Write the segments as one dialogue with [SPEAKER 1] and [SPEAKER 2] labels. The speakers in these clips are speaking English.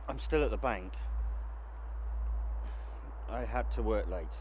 [SPEAKER 1] I'm still at the bank. I had to work late.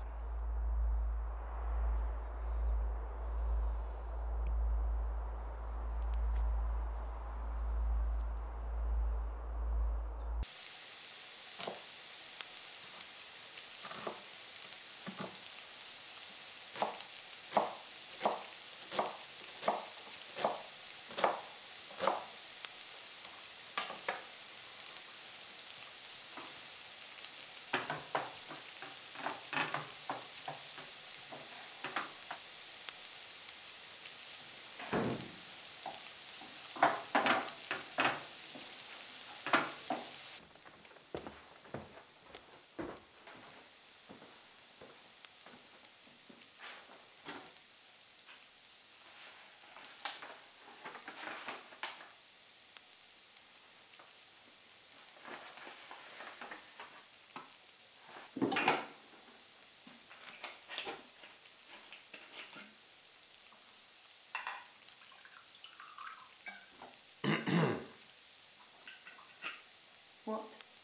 [SPEAKER 2] What?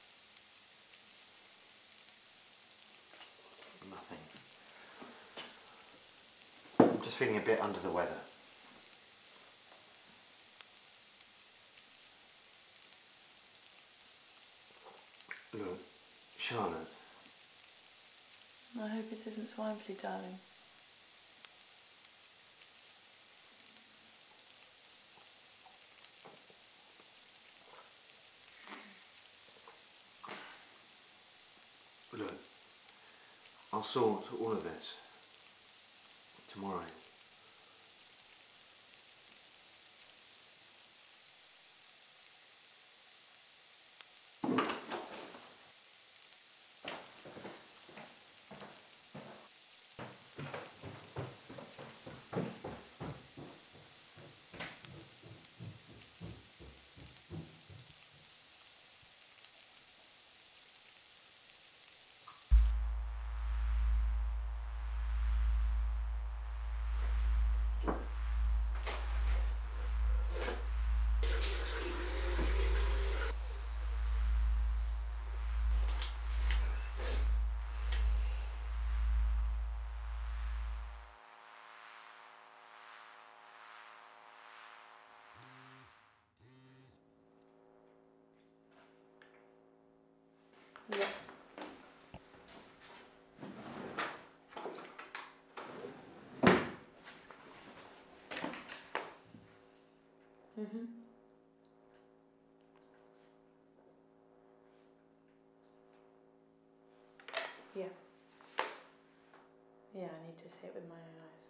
[SPEAKER 1] Nothing. I'm just feeling a bit under the weather. Look, Charlotte.
[SPEAKER 2] I hope it isn't swine flu, darling.
[SPEAKER 1] Look, I'll sort all of this tomorrow.
[SPEAKER 2] Yeah. Mm-hmm. Yeah. Yeah, I need to see it with my own eyes.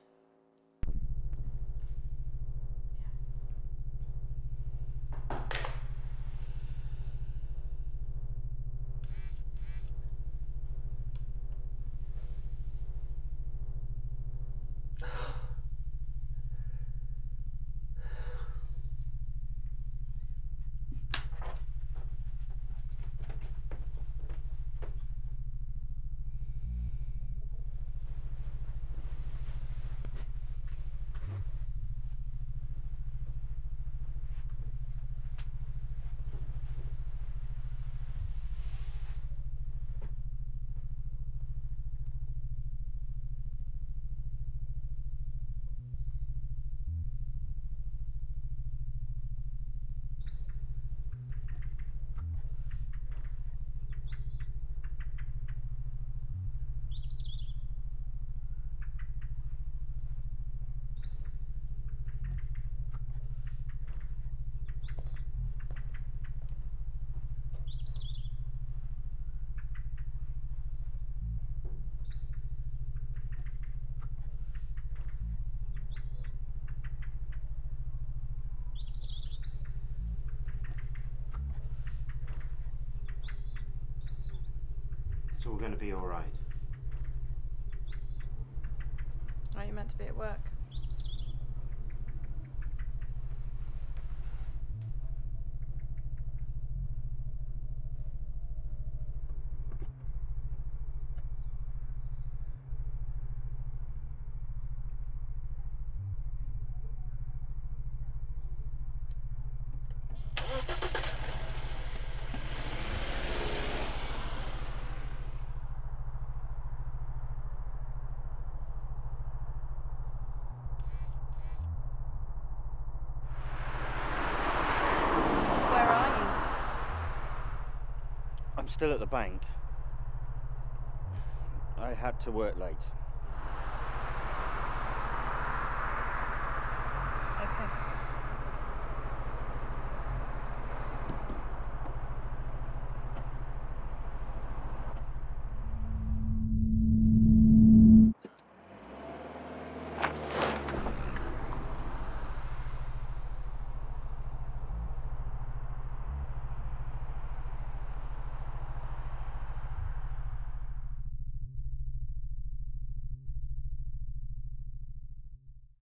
[SPEAKER 1] It's all going to be all right.
[SPEAKER 2] Aren't you meant to be at work?
[SPEAKER 3] I'm still at the bank. I had to work late.